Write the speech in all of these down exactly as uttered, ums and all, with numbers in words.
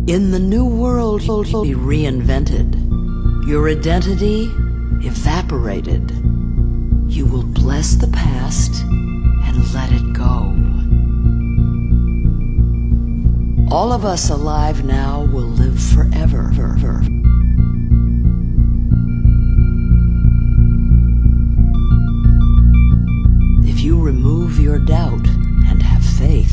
In the new world, you'll be reinvented. Your identity evaporated. You will bless the past and let it go. All of us alive now will live forever. If you remove your doubt and have faith,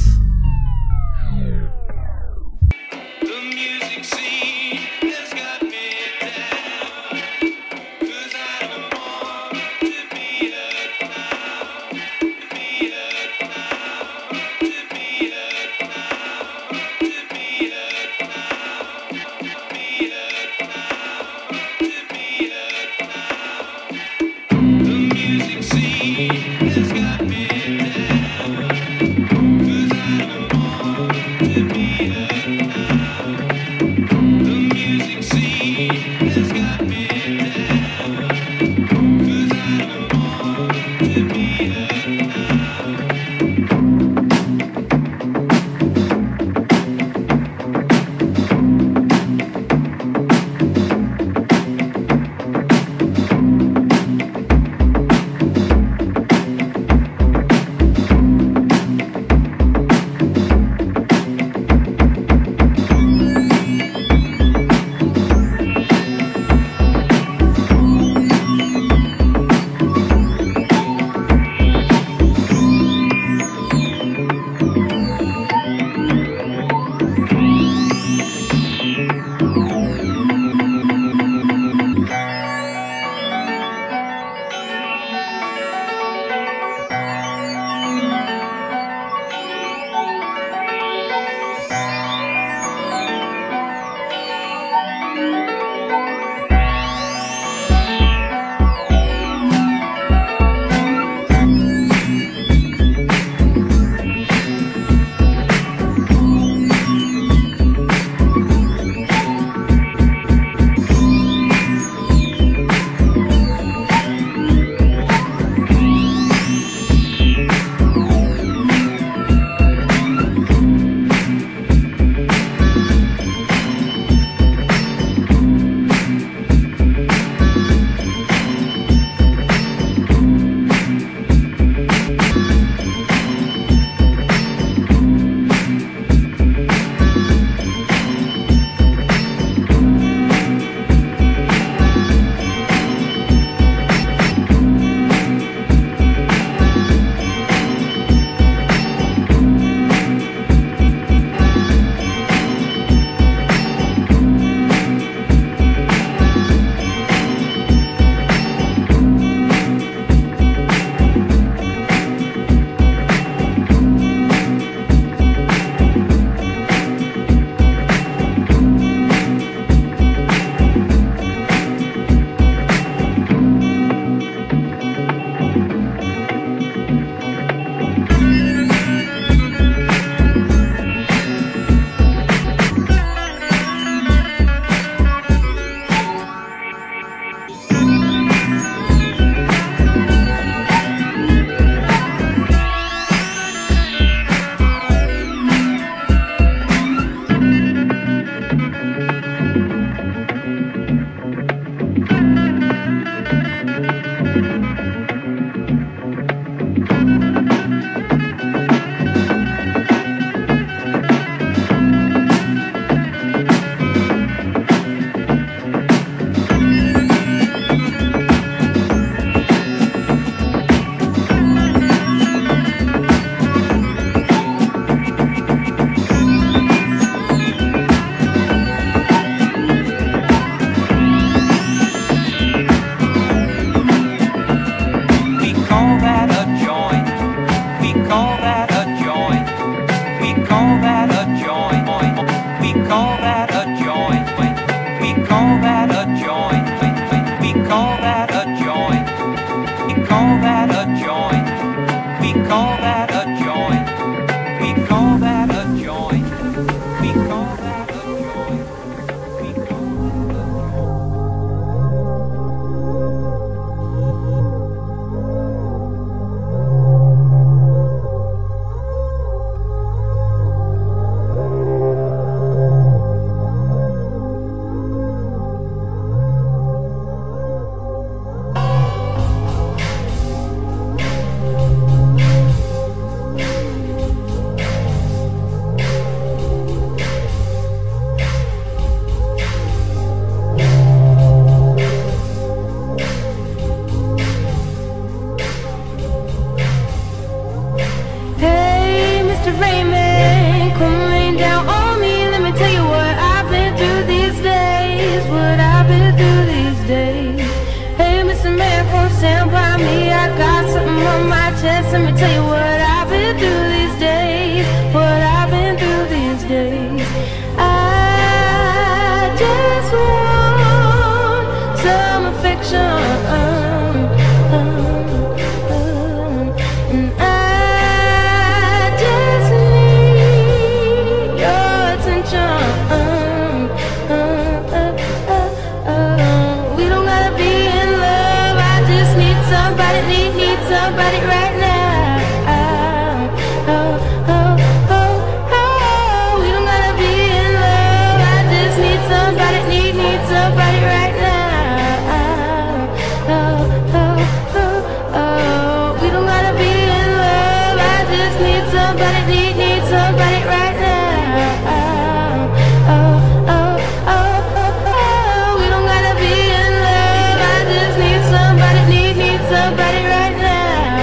need somebody right now. Oh, oh, oh, oh, oh. We don't gotta be in love. I just need somebody, need, need somebody right now.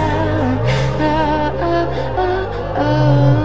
Oh, oh, oh, oh.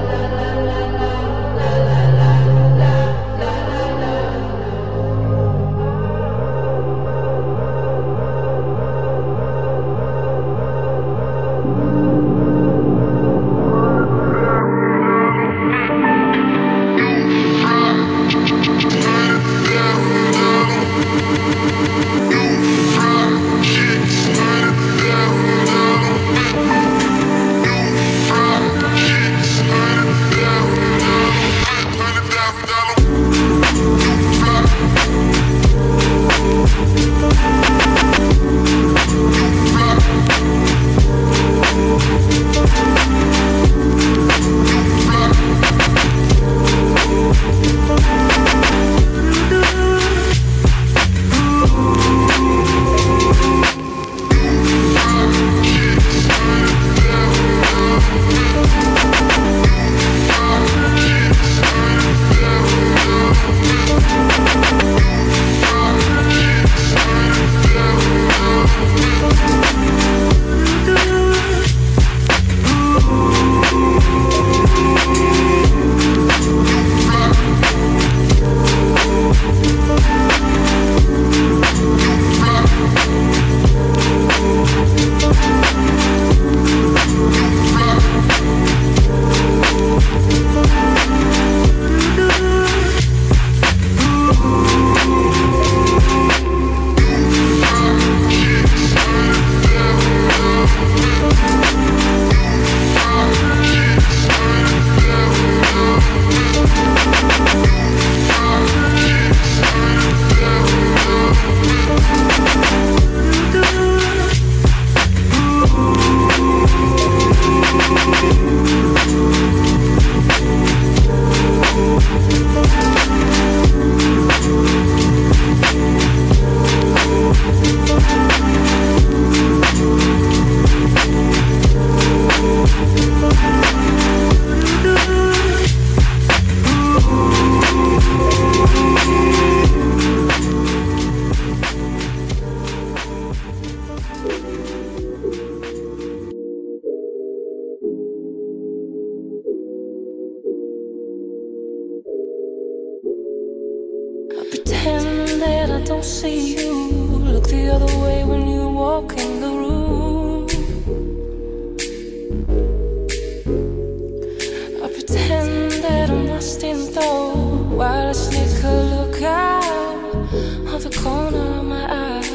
Pretend that I don't see you. Look the other way when you walk in the room. I pretend that I'm lost in thought while I sneak a look out of the corner of my eye.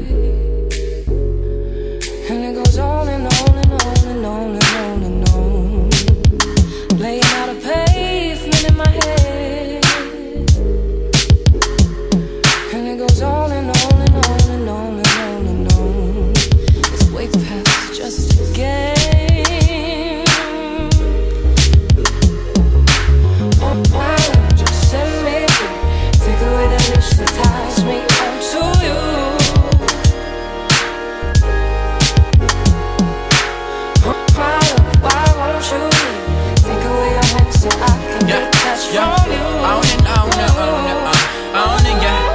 And it goes on and on and on and on and on and on, laying out a pavement in my head. Goes on and on and on and on and on and on. It's way past just a game. Oh, why don't you set me free? Take away the leash that ties me onto you. Oh, why, why won't you leave? Take away your hand so I can yeah, detach yeah. from you. On and on and on and on, on and yeah.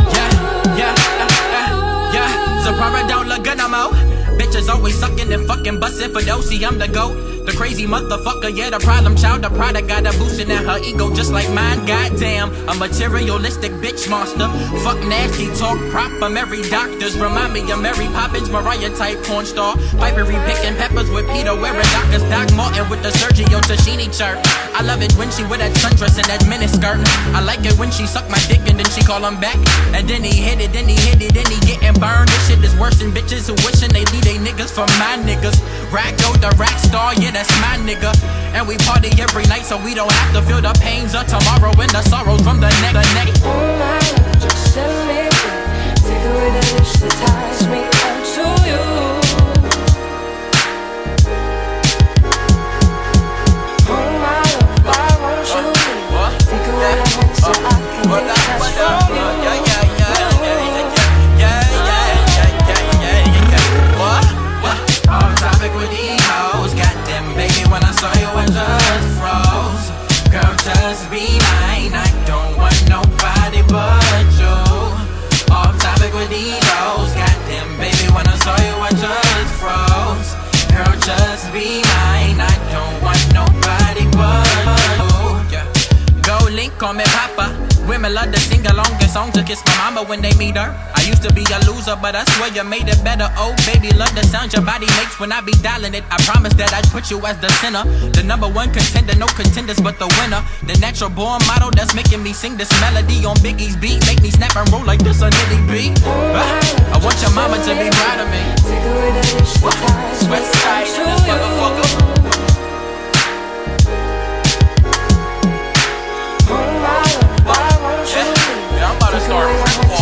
So probably don't look good no more. Bitches always sucking and fucking bustin' for dosey, I'm the GOAT. The crazy motherfucker, yeah, the problem child. The product got a boostin' at her ego just like mine, goddamn. A materialistic bitch monster. Fuck nasty talk, prop 'em every doctors. Remind me of Mary Poppins, Mariah type porn star. Pipery picking peppers with Peter wearing Doctors Doc Martin with the Sergio Tashini shirt. I love it when she wear that sundress and that miniskirt. I like it when she suck my dick and then she call him back. And then he hit it, then he hit it, then he getting burned. This shit is worse than bitches who wishing they leave they niggas for my niggas. Racko the rack star, yeah, that's my nigga. And we party every night so we don't have to feel the pains of tomorrow and the sorrows from the neck. The neck. Oh my love, just set me free. Take away the leash that ties me onto you. Oh my love, why won't you leave? Take away your hand so I can detach from you. Yeah, yeah, yeah, yeah, yeah, yeah, yeah, yeah, yeah, yeah. What? What? On topic with these hoes. Goddamn, baby, when I saw you in the women love to sing along and songs to kiss my mama when they meet her. I used to be a loser, but I swear you made it better. Oh, baby, love the sound your body makes when I be dialing it. I promise that I'd put you as the center, the number one contender, no contenders but the winner. The natural born model that's making me sing this melody on Biggie's beat, make me snap and roll like this a nitty beat. Ah, I want your mama to be proud of me. Sweat tight in this motherfucker. Yeah, I'm about to start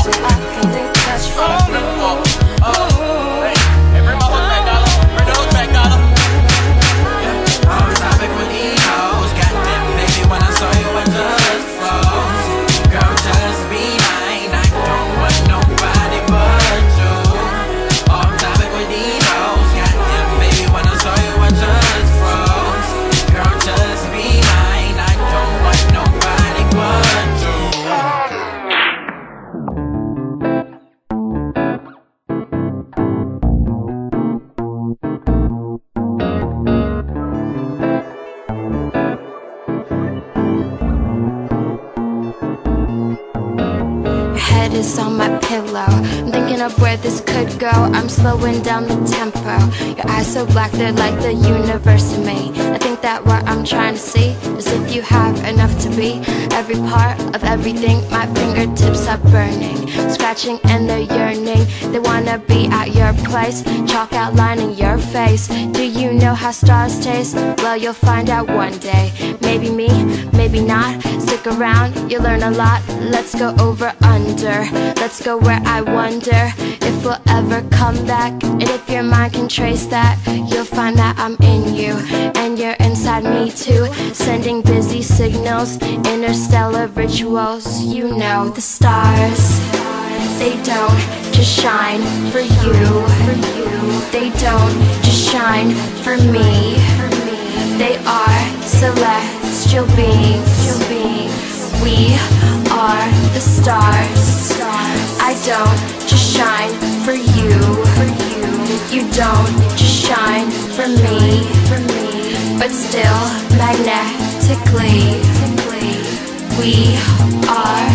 is on my pillow. I'm thinking of where this could go. I'm slowing down the tempo. Your eyes so black, they're like the universe to me. I think that what I'm trying to see is if you have enough to be every part of everything. My fingertips are burning, scratching and they're yearning. They wanna be at your place, chalk outlining your face. Do you know how stars taste? Well, you'll find out one day. Maybe me, maybe not. Stick around, you'll learn a lot. Let's go over under. Let's go where I wonder if we'll ever come back. And if your mind can trace that, you'll find that I'm in you and you're inside me too, sending busy signals, interstellar rituals. You know the stars, they don't just shine for you. They don't just shine for me. They are celestial beings. We are the stars. I don't just shine for you. You don't just shine for me. But still, magnetically, we are.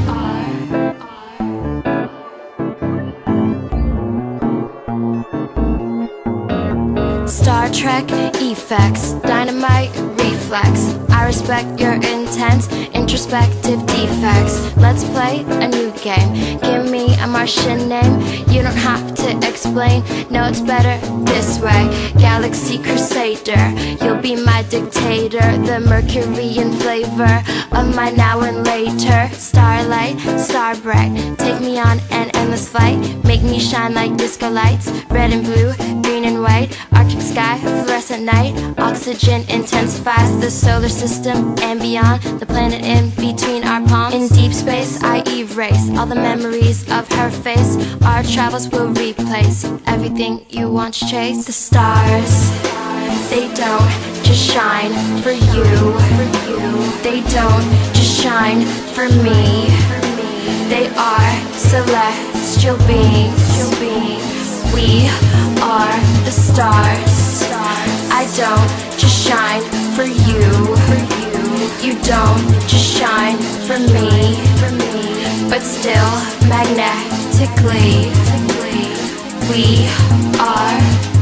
Star Trek effects, dynamite reflex. I respect your intent, introspective defects. Let's play a new game. Give me a Martian name. You don't have to explain. No, it's better this way. Galaxy Crusader, you'll be my dictator. The Mercurian flavor of my now and later. Starlight, star bright, take me on an endless flight. Make me shine like disco lights. Red and blue, green and white. Arctic sky, fluorescent night. Oxygen intensifies the solar system and beyond. The planet in between our palms. In deep space, I erase all the memories of her face. Our travels will replace everything you once chased. The stars, they don't just shine for you. They don't just shine for me. They are celestial beings. We are the stars. I don't just shine for you. You don't just shine for me. But still, magnetically, we are.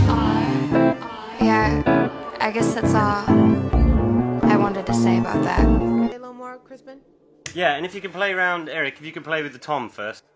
Yeah, I guess that's all I wanted to say about that. A little more, Crispin? Yeah, and if you can play around, Eric, if you can play with the tom first.